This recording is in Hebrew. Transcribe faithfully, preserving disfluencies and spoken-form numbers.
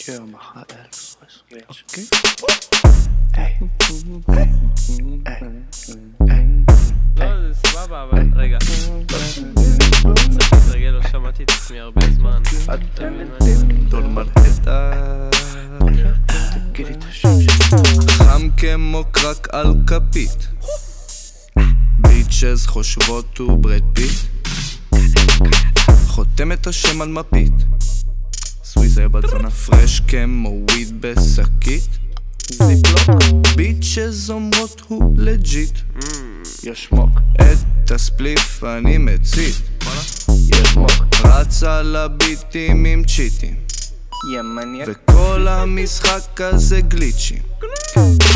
יום אחת אלף אוקיי. לא, זה סבבה, אבל רגע. צריך להתרגל, לא שמעתי את עצמי הרבה זמן. דולמר חטא חם כמו קרק על כפית, ביצ'ז חושבות הוא ברד פיט, חותם את השם על מפית, סוויזר בצנה פרש כמו וויד בשקית, ביצ'ז אומרות הוא לג'יט, ישמוק את הספליף אני מצית, ישמוק רץ על הביטים עם צ'יטים, ימניאק וכל המשחק הזה גליצ'ים.